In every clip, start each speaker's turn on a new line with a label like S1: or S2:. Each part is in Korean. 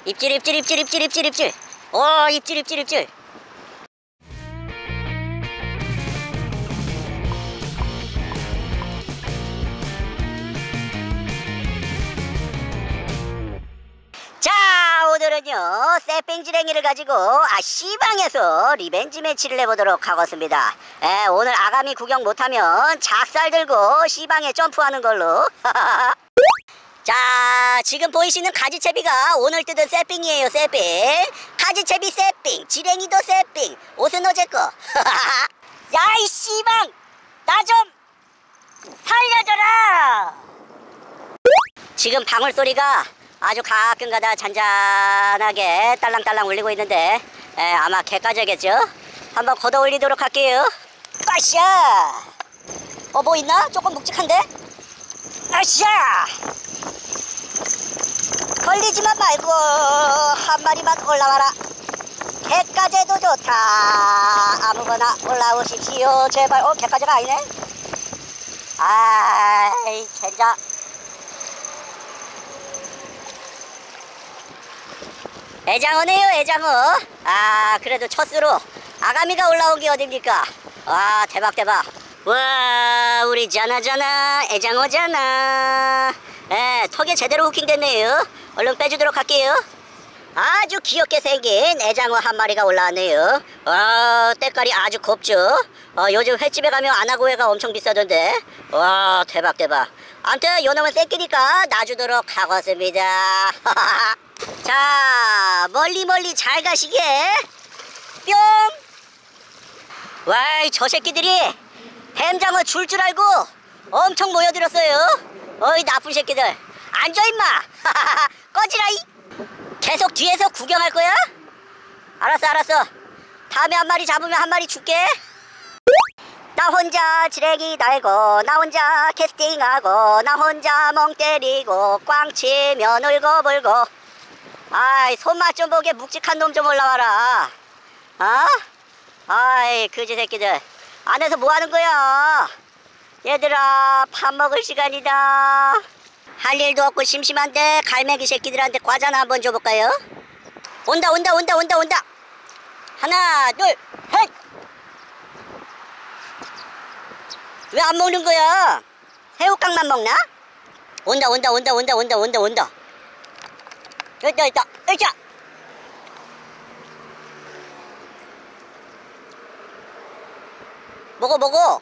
S1: 입질 입질 입질 입질 입질 입질. 오, 입질 입질 입질. 자, 오늘은요 새삥지랭이를 가지고 C방에서 리벤지 매치를 해보도록 하겠습니다. 오늘 아가미 구경 못하면 작살 들고 C방에 점프하는 걸로. 자, 지금 보이시는 가지채비가 오늘 뜯은 새삥이에요. 새삥 가지채비 새삥, 지랭이도 새삥, 옷은 어제꺼. 야, 이 C방 나 좀 살려줘라. 지금 방울소리가 아주 가끔가다 잔잔하게 딸랑딸랑 울리고 있는데 아마 개까지겠죠? 한번 걷어 올리도록 할게요. 빠샤! 뭐 있나? 조금 묵직한데? 아샤! 걸리지만 말고 한 마리만 올라와라. 개까지도 좋다. 아무거나 올라오십시오. 제발. 개까지가 아니네? 아이, 젠장. 애장어네요, 애장어. 그래도 첫수로 아가미가 올라온 게 어딥니까? 와, 대박 대박. 와, 우리 자나자나 애장어잖아. 턱에 제대로 후킹 됐네요. 얼른 빼주도록 할게요. 아주 귀엽게 생긴 애장어 한 마리가 올라왔네요. 와, 때깔이 아주 곱죠. 요즘 횟집에 가면 안하고회가 엄청 비싸던데. 와, 대박 대박. 아무튼 요놈은 새끼니까 놔주도록 하겠습니다. 자, 멀리 잘 가시게. 뿅. 와이, 저 새끼들이 뱀장어 줄 알고 엄청 모여들었어요. 어이, 나쁜 새끼들. 앉아 임마. 꺼지라이. 계속 뒤에서 구경할 거야? 알았어. 다음에 한 마리 잡으면 한 마리 줄게. 나 혼자 지레기 달고 나 혼자 캐스팅하고 나 혼자 멍 때리고 꽝 치면 울고불고. 아이, 손맛 좀 보게 묵직한 놈 좀 올라와라. 아이, 그지 새끼들. 안에서 뭐 하는 거야? 얘들아, 밥 먹을 시간이다. 할 일도 없고 심심한데 갈매기 새끼들한테 과자나 한번 줘볼까요? 온다. 하나, 둘, 셋. 왜 안 먹는 거야? 새우깡만 먹나? 온다. 있다. 으쌰. 먹어.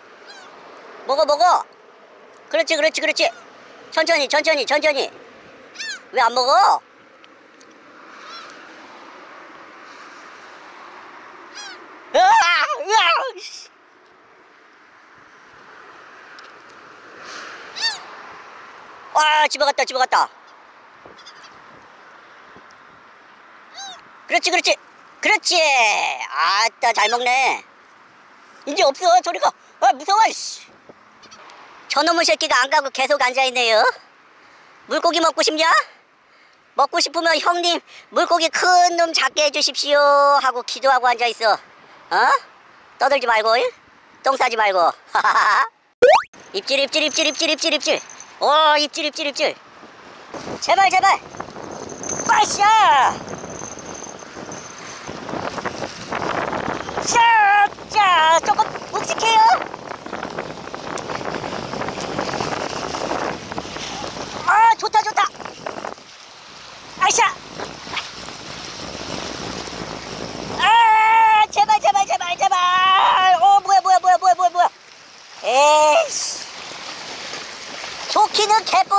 S1: 그렇지. 천천히. 왜 안 먹어? 와, 집어갔다. 그렇지. 아따, 잘 먹네. 이제 없어. 저리 가. 무서워. 저놈의 새끼가 안 가고 계속 앉아있네요. 물고기 먹고 싶냐? 먹고 싶으면 형님 물고기 큰 놈 작게 해주십시오 하고 기도하고 앉아있어. 떠들지 말고, 똥 싸지 말고. 입질. 오, 입질. 제발. 빠샤! 자, 조금 묵직해요. 좋다. 아샤! 제발. 뭐야. 에이씨. 좋기는 개뿔.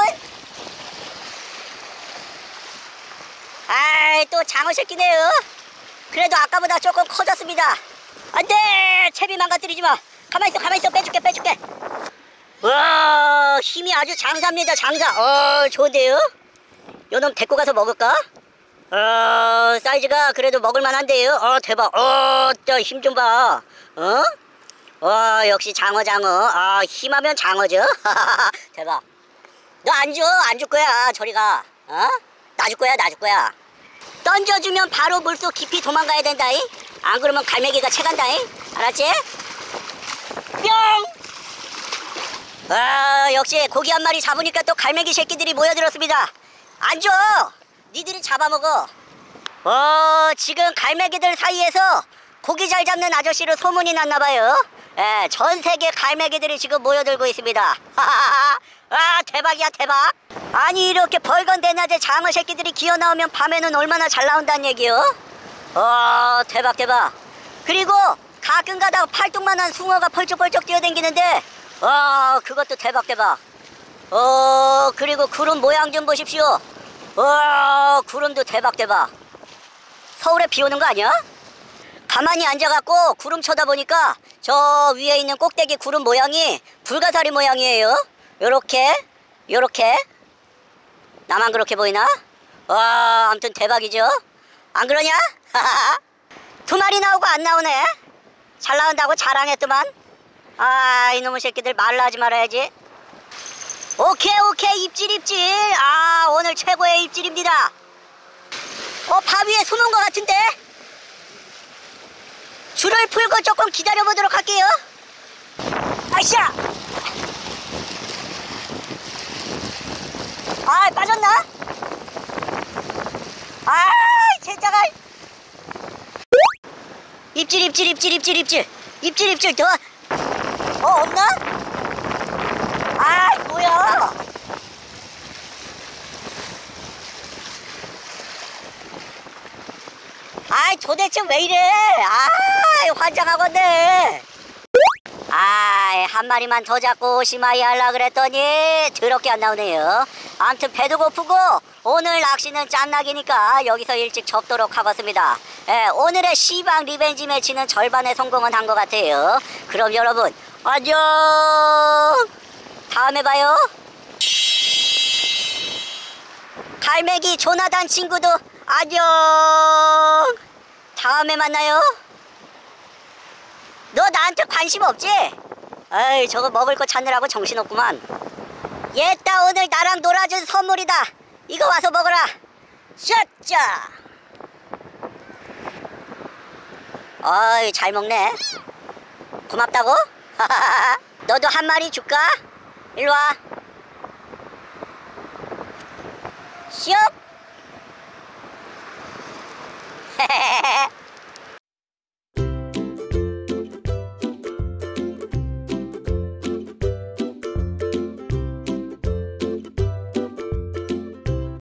S1: 아이, 또 장어 새끼네요. 그래도 아까보다 조금 커졌습니다. 안돼, 채비 망가뜨리지 마. 가만히 있어. 빼줄게. 와, 힘이 아주 장사입니다. 장사. 좋은데요? 요놈 데리고 가서 먹을까? 사이즈가 그래도 먹을만한데요. 대박. 저 힘 좀 봐. 와, 역시 장어. 힘하면 장어죠. 대박. 너 안 줄 거야. 저리 가. 놔줄 거야. 던져주면 바로 물속 깊이 도망가야 된다잉. 안 그러면 갈매기가 채간다잉. 알았지? 뿅! 역시 고기 한 마리 잡으니까 또 갈매기 새끼들이 모여들었습니다. 안 줘! 니들이 잡아먹어. 지금 갈매기들 사이에서 고기 잘 잡는 아저씨로 소문이 났나봐요. 예, 전 세계 갈매기들이 지금 모여들고 있습니다. 아, 대박이야, 대박. 아니, 이렇게 벌건 대낮에 장어 새끼들이 기어 나오면 밤에는 얼마나 잘 나온다는 얘기요? 대박, 대박. 그리고 가끔 가다가 팔뚝만한 숭어가 펄쩍펄쩍 뛰어다니는데, 그것도 대박, 대박. 그리고 구름 모양 좀 보십시오. 구름도 대박, 대박. 서울에 비 오는 거 아니야? 가만히 앉아갖고 구름 쳐다보니까 저 위에 있는 꼭대기 구름 모양이 불가사리 모양이에요. 요렇게, 요렇게. 나만 그렇게 보이나? 아무튼 대박이죠? 안 그러냐? 2마리 나오고 안 나오네. 잘 나온다고 자랑했더만. 이놈의 새끼들 말라 하지 말아야지. 오케이, 입질. 오늘 최고의 입질입니다. 바 위에 숨은 것 같은데? 줄을 풀고 조금 기다려보도록 할게요. 아이샤! 빠졌나? 진짜가. 입질 더. 없나? 뭐야? 도대체 왜 이래? 환장하겠네. 한 마리만 더 잡고 오시마이 하려 그랬더니 더럽게 안 나오네요. 아무튼 배도 고프고 오늘 낚시는 짠낙이니까 여기서 일찍 접도록 하겠습니다. 오늘의 시방 리벤지 매치는 절반의 성공은 한 것 같아요. 그럼 여러분 안녕. 다음에 봐요. 갈매기 조나단 친구도 안녕. 다음에 만나요. 너 나한테 관심 없지? 저거 먹을 거 찾느라고 정신없구만. 얘따 오늘 나랑 놀아준 선물이다. 이거 와서 먹어라. 샤짜. 잘 먹네. 고맙다고? 너도 한 마리 줄까? 일로와. 슉.